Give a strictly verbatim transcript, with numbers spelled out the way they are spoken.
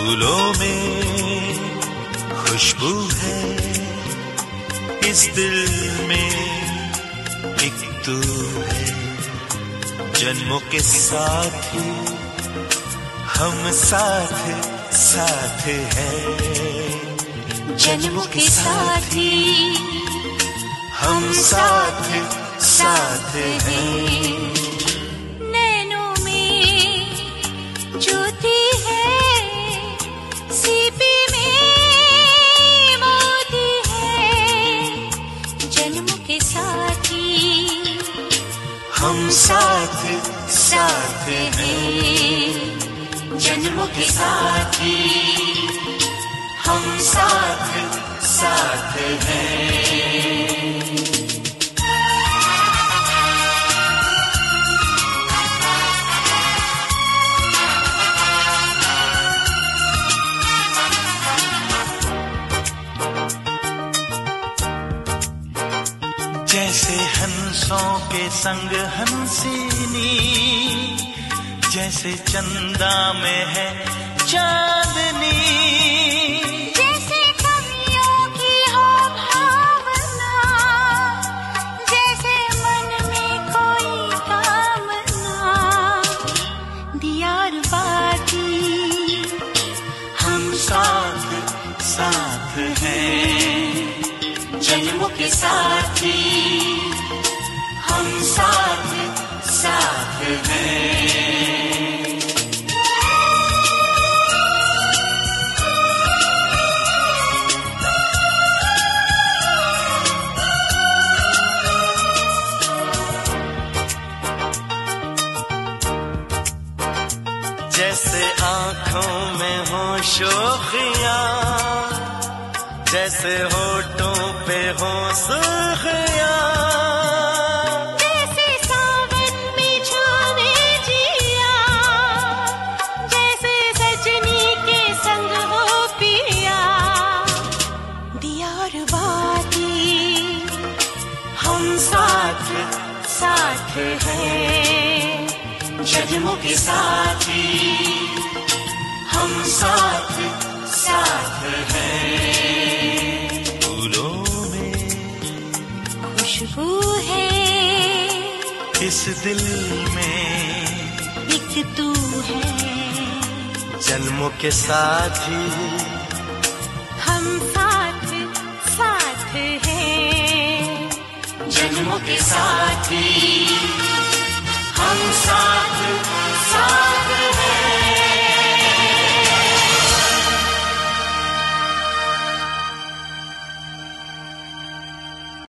फूलों में खुशबू है, इस दिल में एक तू है। जन्मों के साथी हम साथ साथ हैं, जन्मों के साथी हम साथ साथ हैं। नैनों में ज्योति है, सीपी में मोती है, जन्मों के साथी हम साथ साथ हैं, जन्मों के साथी हम साथ साथ हैं। जैसे हंसों के संग हंसिनी, जैसे चंदा में है चांदनी, जैसे कवियों की हो भावना, जैसे मन में कोई कामना, दियार बाती हम साथ साथ हैं, जन्मों के साथी हम साथ साथ हैं। जैसे आँखों में हो शोखियाँ, जैसे होठों पे हो सुर्खियाँ, जैसे सावन में छावे जिया, जैसे सजनी के संग हो पिया, दियार बाती हम साथ साथ हैं, जन्मों के साथी हम साथ साथ हैं। फूलों में खुशबू है, इस दिल में एक तू है, जन्मों के साथी हम साथ साथ हैं, जन्मों के साथी